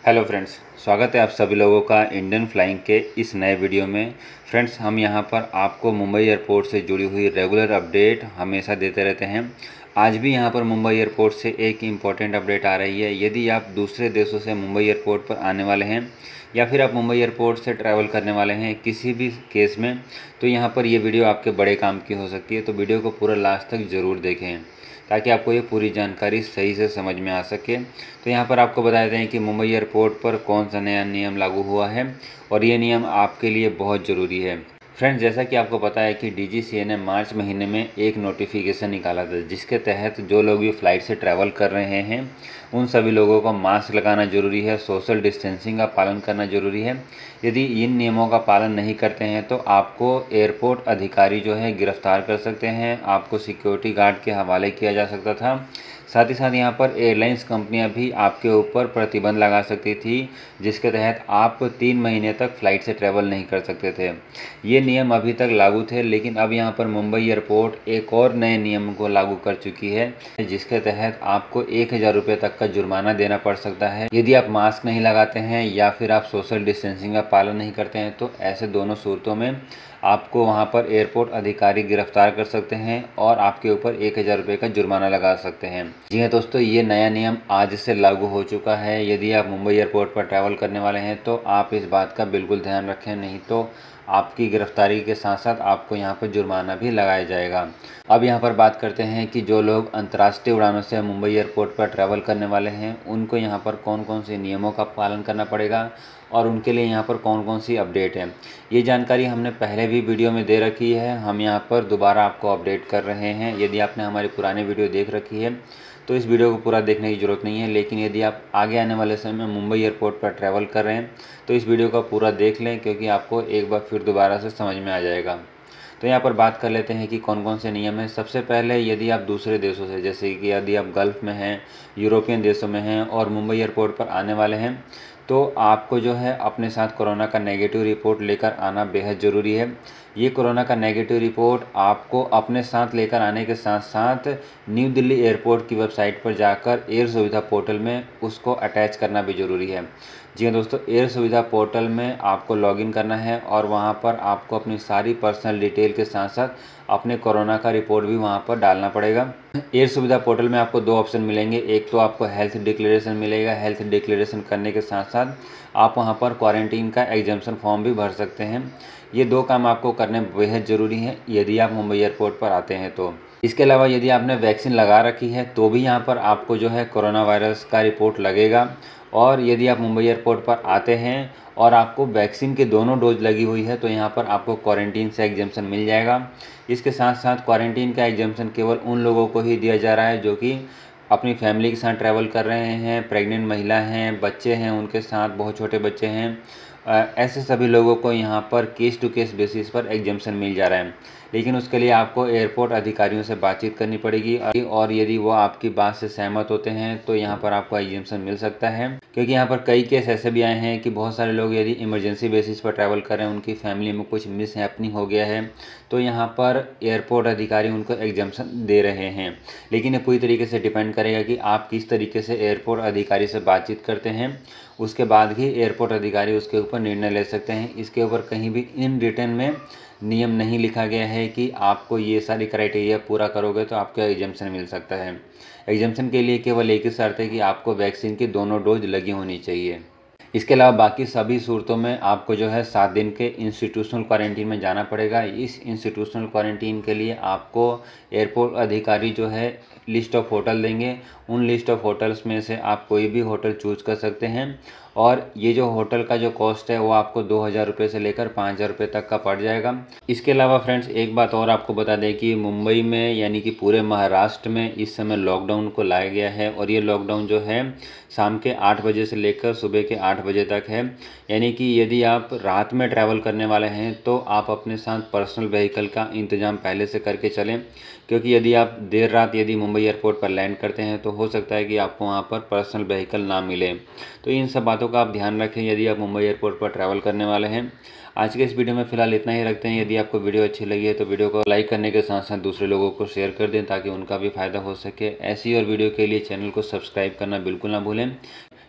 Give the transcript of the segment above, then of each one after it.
Hello friends, स्वागत है आप सभी लोगों का इंडियन फ्लाइंग के इस नए वीडियो में। फ्रेंड्स, हम यहां पर आपको मुंबई एयरपोर्ट से जुड़ी हुई रेगुलर अपडेट हमेशा देते रहते हैं। आज भी यहां पर मुंबई एयरपोर्ट से एक इम्पॉर्टेंट अपडेट आ रही है। यदि आप दूसरे देशों से मुंबई एयरपोर्ट पर आने वाले हैं या फिर आप मुंबई एयरपोर्ट से ट्रैवल करने वाले हैं किसी भी केस में, तो यहाँ पर ये वीडियो आपके बड़े काम की हो सकती है। तो वीडियो को पूरा लास्ट तक ज़रूर देखें ताकि आपको ये पूरी जानकारी सही से समझ में आ सके। तो यहाँ पर आपको बता दें कि मुंबई एयरपोर्ट पर कौन सा नया नियम लागू हुआ है और ये नियम आपके लिए बहुत ज़रूरी है। फ्रेंड्स, जैसा कि आपको पता है कि डीजीसीए ने मार्च महीने में एक नोटिफिकेशन निकाला था जिसके तहत जो लोग भी फ़्लाइट से ट्रैवल कर रहे हैं उन सभी लोगों को मास्क लगाना ज़रूरी है, सोशल डिस्टेंसिंग का पालन करना ज़रूरी है। यदि इन नियमों का पालन नहीं करते हैं तो आपको एयरपोर्ट अधिकारी जो है गिरफ्तार कर सकते हैं, आपको सिक्योरिटी गार्ड के हवाले किया जा सकता था। साथ ही साथ यहाँ पर एयरलाइंस कंपनियां भी आपके ऊपर प्रतिबंध लगा सकती थी जिसके तहत आप 3 महीने तक फ़्लाइट से ट्रैवल नहीं कर सकते थे। ये नियम अभी तक लागू थे, लेकिन अब यहाँ पर मुंबई एयरपोर्ट एक और नए नियम को लागू कर चुकी है जिसके तहत आपको 1000 रुपये तक का जुर्माना देना पड़ सकता है यदि आप मास्क नहीं लगाते हैं या फिर आप सोशल डिस्टेंसिंग का पालन नहीं करते हैं। तो ऐसे दोनों सूरतों में आपको वहां पर एयरपोर्ट अधिकारी गिरफ्तार कर सकते हैं और आपके ऊपर 1000 रुपये का जुर्माना लगा सकते हैं। जी हाँ दोस्तों, ये नया नियम आज से लागू हो चुका है। यदि आप मुंबई एयरपोर्ट पर ट्रैवल करने वाले हैं तो आप इस बात का बिल्कुल ध्यान रखें, नहीं तो आपकी गिरफ्तारी के साथ साथ आपको यहाँ पर जुर्माना भी लगाया जाएगा। अब यहाँ पर बात करते हैं कि जो लोग अंतर्राष्ट्रीय उड़ानों से मुंबई एयरपोर्ट पर ट्रैवल करने वाले हैं उनको यहाँ पर कौन कौन से नियमों का पालन करना पड़ेगा और उनके लिए यहाँ पर कौन कौन सी अपडेट है। ये जानकारी हमने पहले भी वीडियो में दे रखी है, हम यहाँ पर दोबारा आपको अपडेट कर रहे हैं। यदि आपने हमारी पुरानी वीडियो देख रखी है तो इस वीडियो को पूरा देखने की ज़रूरत नहीं है, लेकिन यदि आप आगे आने वाले समय में मुंबई एयरपोर्ट पर ट्रैवल कर रहे हैं तो इस वीडियो को पूरा देख लें, क्योंकि आपको एक बार फिर दोबारा से समझ में आ जाएगा। तो यहाँ पर बात कर लेते हैं कि कौन कौन से नियम हैं। सबसे पहले, यदि आप दूसरे देशों से, जैसे कि यदि आप गल्फ़ में हैं, यूरोपियन देशों में हैं और मुंबई एयरपोर्ट पर आने वाले हैं तो आपको जो है अपने साथ कोरोना का नेगेटिव रिपोर्ट लेकर आना बेहद ज़रूरी है। ये कोरोना का नेगेटिव रिपोर्ट आपको अपने साथ लेकर आने के साथ साथ न्यू दिल्ली एयरपोर्ट की वेबसाइट पर जाकर एयर सुविधा पोर्टल में उसको अटैच करना भी ज़रूरी है। जी हाँ दोस्तों, एयर सुविधा पोर्टल में आपको लॉगिन करना है और वहाँ पर आपको अपनी सारी पर्सनल डिटेल के साथ साथ अपने कोरोना का रिपोर्ट भी वहाँ पर डालना पड़ेगा। एयर सुविधा पोर्टल में आपको 2 ऑप्शन मिलेंगे। एक तो आपको हेल्थ डिक्लेरेशन मिलेगा, हेल्थ डिक्लेरेशन करने के साथ साथ आप वहाँ पर क्वारंटीन का एग्जाम्पशन फॉर्म भी भर सकते हैं। ये 2 काम आपको करने बेहद ज़रूरी हैं यदि आप मुंबई एयरपोर्ट पर आते हैं तो। इसके अलावा यदि आपने वैक्सीन लगा रखी है तो भी यहाँ पर आपको जो है कोरोना वायरस का रिपोर्ट लगेगा। और यदि आप मुंबई एयरपोर्ट पर आते हैं और आपको वैक्सीन के दोनों डोज लगी हुई है तो यहाँ पर आपको क्वारंटीन से एग्जाम्पशन मिल जाएगा। इसके साथ साथ क्वारंटीन का एग्जाम्पशन केवल उन लोगों को ही दिया जा रहा है जो कि अपनी फैमिली के साथ ट्रैवल कर रहे हैं, प्रेग्नेंट महिला हैं, बच्चे हैं उनके साथ, बहुत छोटे बच्चे हैं। ऐसे सभी लोगों को यहाँ पर केस टू केस बेसिस पर एग्जाम्पशन मिल जा रहा है, लेकिन उसके लिए आपको एयरपोर्ट अधिकारियों से बातचीत करनी पड़ेगी और यदि वो आपकी बात से सहमत होते हैं तो यहाँ पर आपको एग्जाम्पशन मिल सकता है। क्योंकि यहाँ पर कई केस ऐसे भी आए हैं कि बहुत सारे लोग यदि इमरजेंसी बेसिस पर ट्रैवल कर रहे हैं, उनकी फैमिली में कुछ मिस हैपनिंग हो गया है तो यहाँ पर एयरपोर्ट अधिकारी उनको एग्जाम्पशन दे रहे हैं। लेकिन ये पूरी तरीके से डिपेंड करेगा कि आप किस तरीके से एयरपोर्ट अधिकारी से बातचीत करते हैं, उसके बाद ही एयरपोर्ट अधिकारी उसके ऊपर निर्णय ले सकते हैं। इसके ऊपर कहीं भी इन रिटर्न में नियम नहीं लिखा गया है कि आपको ये सारी क्राइटेरिया पूरा करोगे तो आपको एग्जाम्पशन मिल सकता है। एग्जाम्पशन के लिए केवल एक ही शर्त है कि आपको वैक्सीन की दोनों डोज लगी होनी चाहिए। इसके अलावा बाकी सभी सूरतों में आपको जो है 7 दिन के इंस्टीट्यूशनल क्वारंटीन में जाना पड़ेगा। इस इंस्टीट्यूशनल क्वारंटीन के लिए आपको एयरपोर्ट अधिकारी जो है लिस्ट ऑफ होटल देंगे। उन लिस्ट ऑफ होटल्स में से आप कोई भी होटल चूज़ कर सकते हैं और ये जो होटल का जो कॉस्ट है वो आपको 2000 रुपये से लेकर 5000 रुपये तक का पड़ जाएगा। इसके अलावा फ्रेंड्स, एक बात और आपको बता दें कि मुंबई में यानी कि पूरे महाराष्ट्र में इस समय लॉकडाउन को लाया गया है और ये लॉकडाउन जो है शाम के 8 बजे से लेकर सुबह के 8 बजे तक है। यानी कि यदि आप रात में ट्रैवल करने वाले हैं तो आप अपने साथ पर्सनल व्हीकल का इंतज़ाम पहले से करके चलें, क्योंकि यदि आप देर रात यदि मुंबई एयरपोर्ट पर लैंड करते हैं तो हो सकता है कि आपको वहाँ पर पर्सनल व्हीकल ना मिले। तो इन सब बातों का आप ध्यान रखें यदि आप मुंबई एयरपोर्ट पर ट्रैवल करने वाले हैं। आज के इस वीडियो में फ़िलहाल इतना ही रखते हैं। यदि आपको वीडियो अच्छी लगी है तो वीडियो को लाइक करने के साथ साथ दूसरे लोगों को शेयर कर दें ताकि उनका भी फ़ायदा हो सके। ऐसी और वीडियो के लिए चैनल को सब्सक्राइब करना बिल्कुल ना भूलें,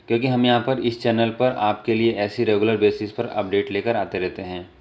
क्योंकि हम यहाँ पर इस चैनल पर आपके लिए ऐसी रेगुलर बेसिस पर अपडेट लेकर आते रहते हैं।